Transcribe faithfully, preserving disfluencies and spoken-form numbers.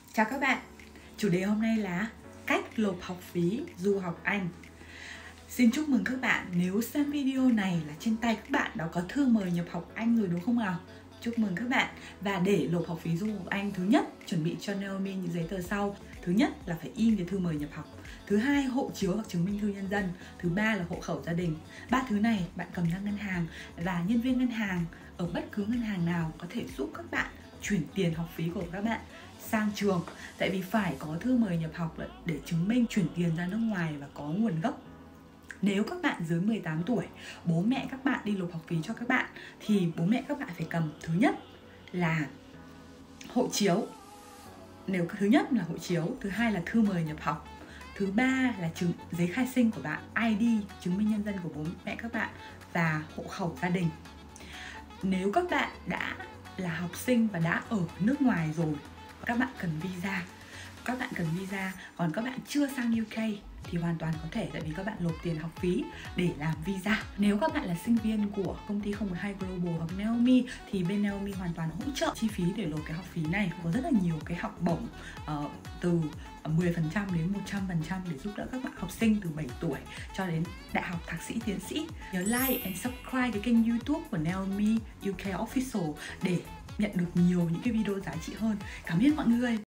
Chào các bạn, chủ đề hôm nay là cách nộp học phí du học Anh. Xin chúc mừng các bạn nếu xem video này là trên tay các bạn đã có thư mời nhập học Anh rồi đúng không nào? Chúc mừng các bạn. Và để nộp học phí du học Anh, thứ nhất chuẩn bị cho Naomi những giấy tờ sau. Thứ nhất là phải in cái thư mời nhập học. Thứ hai, hộ chiếu hoặc chứng minh thư nhân dân. Thứ ba là hộ khẩu gia đình. Ba thứ này bạn cầm ra ngân hàng và nhân viên ngân hàng ở bất cứ ngân hàng nào có thể giúp các bạn chuyển tiền học phí của các bạn sang trường. Tại vì phải có thư mời nhập học để chứng minh chuyển tiền ra nước ngoài và có nguồn gốc. Nếu các bạn dưới mười tám tuổi, bố mẹ các bạn đi nộp học phí cho các bạn thì bố mẹ các bạn phải cầm thứ nhất là hộ chiếu. Nếu thứ nhất là hộ chiếu, thứ hai là thư mời nhập học, thứ ba là chứng giấy khai sinh của bạn, i đê, chứng minh nhân dân của bố mẹ các bạn và hộ khẩu gia đình. Nếu các bạn đã là học sinh và đã ở nước ngoài rồi, các bạn cần visa. Các bạn cần visa, còn các bạn chưa sang u ca thì hoàn toàn có thể, tại vì các bạn nộp tiền học phí để làm visa. Nếu các bạn là sinh viên của công ty không một hai Global hoặc Naomi thì bên Naomi hoàn toàn hỗ trợ chi phí để nộp cái học phí này. Có rất là nhiều cái học bổng uh, từ mười phần trăm đến một trăm phần trăm để giúp đỡ các bạn học sinh từ bảy tuổi cho đến đại học, thạc sĩ, tiến sĩ. Nhớ like and subscribe cái kênh YouTube của Naomi u ca Official để nhận được nhiều những cái video giá trị hơn. Cảm ơn mọi người.